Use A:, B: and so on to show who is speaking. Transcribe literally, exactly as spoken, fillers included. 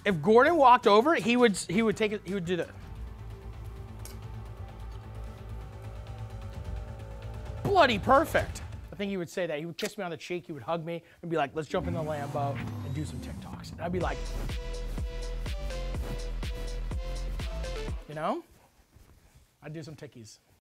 A: if Gordon walked over, he would he would take it. He would do that. Bloody perfect. I think he would say that. He would kiss me on the cheek. He would hug me and be like, "Let's jump in the Lambo and do some TikToks." And I'd be like, you know, I'd do some tickies.